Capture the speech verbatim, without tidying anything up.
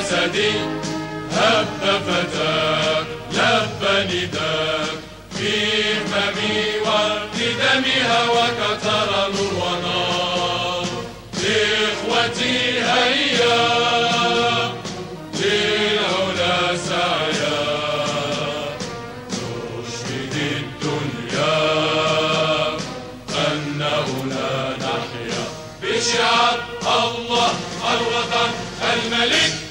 جسدي هب فتاك لب نداك في فمي وبدمي هواك ترى نور ونار. إخوتي هيا للعلا سعيا نشهد الدنيا أنه لا نحيا بشعار الله الوطن الملك.